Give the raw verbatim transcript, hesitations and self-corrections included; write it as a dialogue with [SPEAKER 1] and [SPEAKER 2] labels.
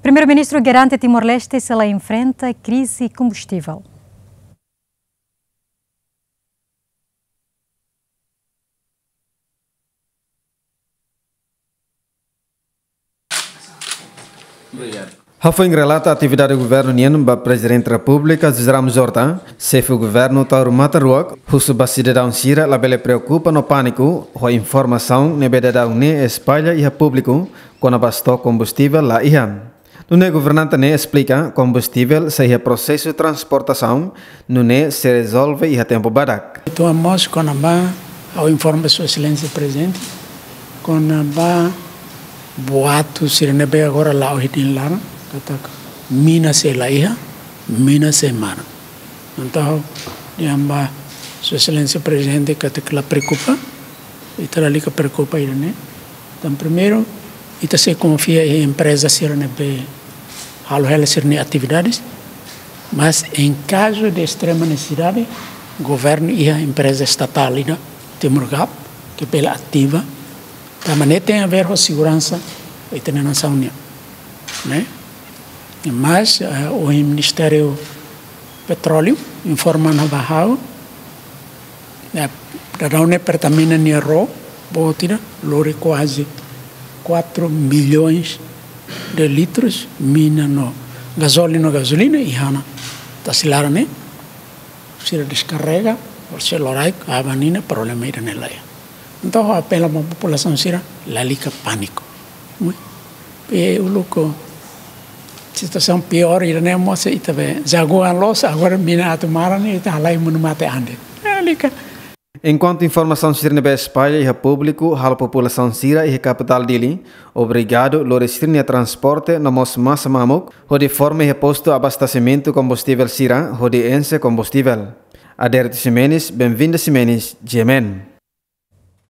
[SPEAKER 1] Primeiro-ministro garante Timor-Leste se ela enfrenta crise combustível.
[SPEAKER 2] Obrigado. Foi relata a atividade do governo niano para Presidente da República, Zizram Zorta, chefe do governo Tauro Mataruak, russo para cidadão Sira, la bele preocupa no pânico, a informação ne bedada une espalha e a público quando abastou combustível lá ihan. No governante ne explica combustível se é processo de transportação, no ne se resolve e a tempo badak.
[SPEAKER 3] Então a mos quando ba ao informe sua excelência presidente, quando ba boato sirene be agora lá o hitin lá kata mina se laiha mina se mana então diamba sua excelência presidente kata que la preocupa e ali que preocupa ele né então primeiro ita se confia em empresa sirene be halo ela sirene atividades mas em caso de extrema necessidade governo e a empresa estatal ida Timor-Gap que pela ativa também tem a ver com a segurança e tem a nação, né? Mas uh, o Ministério Petróleo informa na Bahia, para onde pertamina Nero, botira, lore quase quatro milhões de litros, mina no gasolina, gasolina e hana, tá silara né? Se descarrega, por se lorai, a avanina, problema ira nela. Então, apela para a população sira, lá liga pânico. E o louco, situação pior, ele não é moça, e também, já agora loss, agora mina a tomar, e está lá e não mate ande.
[SPEAKER 2] Enquanto informação sira na espalha e a público, a população sira e a capital dele, obrigado, lorestir a transporte na mos massa mamuk, onde forma e posto abastecimento combustível sira, onde ense combustível. Aderto Simenes, bem-vindo Simenes, Jemen.